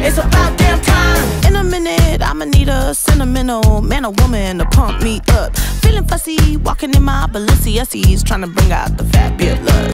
It's about damn time. In a minute, I'ma need a sentimental man or woman to pump me up. Feeling fussy, walking in my Balenciennes, trying to bring out the fabulous.